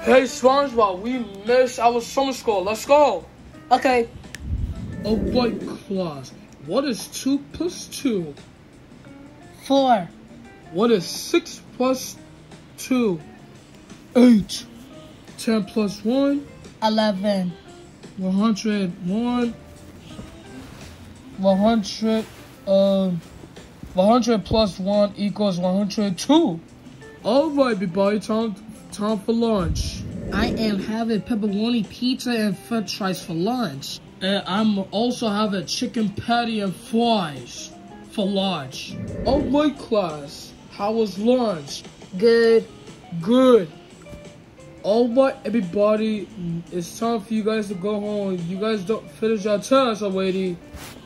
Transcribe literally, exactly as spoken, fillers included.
Hey, Spongebob, we missed our summer school. Let's go. Okay. Oh, boy, class. What is two plus two? Four. What is six plus two? Eight. Ten plus one? Eleven. One hundred one. One hundred. Um. One hundred plus one equals one hundred two. All right, everybody, time time for lunch. I am having pepperoni pizza and french fries for lunch. And I'm also having chicken patty and fries for lunch. All right, class. How was lunch? Good. Good. All right, everybody. It's time for you guys to go home. You guys don't finish your test already.